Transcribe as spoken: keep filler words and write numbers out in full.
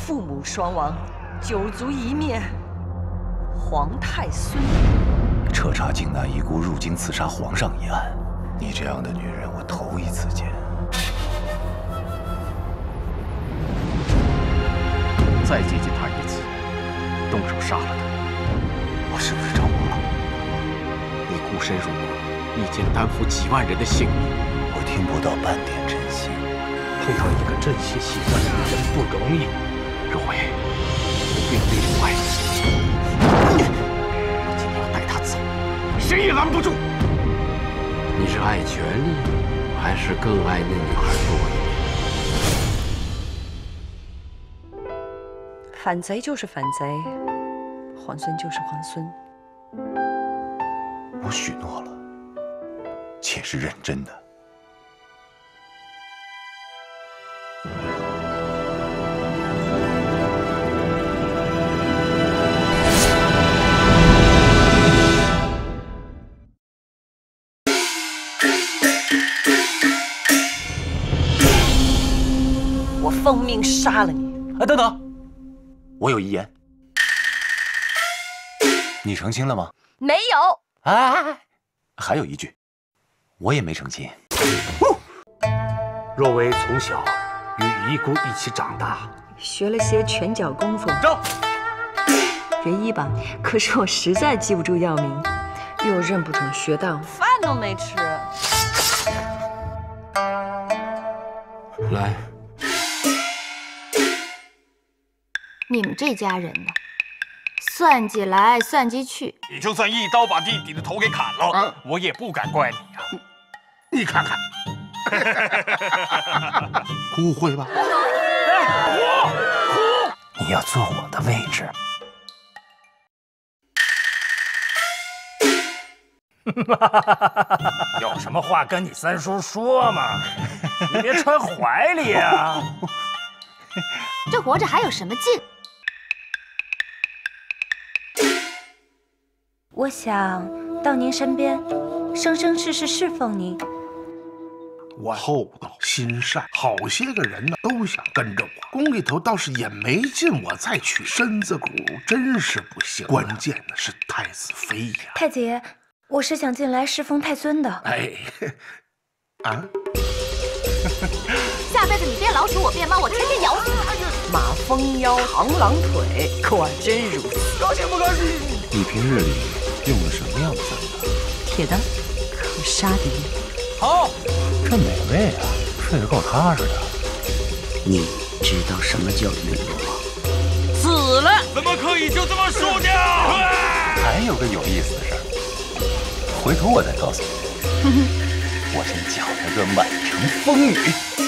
父母双亡，九族一灭，皇太孙。 彻查靖难遗孤入京刺杀皇上一案，你这样的女人，我头一次见。 再接近他一次，动手杀了他， 我是不是着魔了？ 你孤身入国，一肩担负几万人的性命， 我听不到半点真心。 碰到一个真心喜欢的女人不容易。 若薇，我并非不爱你，我今天要带她走，谁也拦不住。 你是爱权力，还是更爱那女孩多一点？ 反贼就是反贼，皇孙就是皇孙。 我许诺了，且是认真的。 我奉命杀了你！ 哎，等等。我有遗言，你成亲了吗？ 没有。 哎，还有一句，我也没成亲。 若薇从小与遗孤一起长大， 学了些拳脚功夫。 招仁医吧，可是我实在记不住药名，又认不准穴道，饭都没吃。 来。 你们这家人呢，算计来算计去， 你就算一刀把弟弟的头给砍了，啊、我也不敢怪你呀、啊。 你看看，不会吧？ 我，你要坐我的位置。 有什么话跟你三叔说嘛，你别揣怀里呀。 这活着还有什么劲？ 我想到您身边，生生世世侍奉您。 我厚道心善，好些个人呢都想跟着我。宫里头倒是也没禁我再娶，身子骨真是不行。关键的是太子妃呀。 太子爷，我是想进来侍奉太孙的。 哎，啊！ 下辈子你变老鼠，我变猫，我天天咬死你！ 马蜂腰，螳螂腿，果真如此。 高兴不高兴？ 你平日里用的什么样的簪子？ 铁的，可杀敌。 好， 这美味啊，睡得够踏实的。 你知道什么叫陨落吗？ 死了！ 怎么可以就这么输掉？ 还有个有意思的事儿，回头我再告诉你。我先搅了个满城风雨。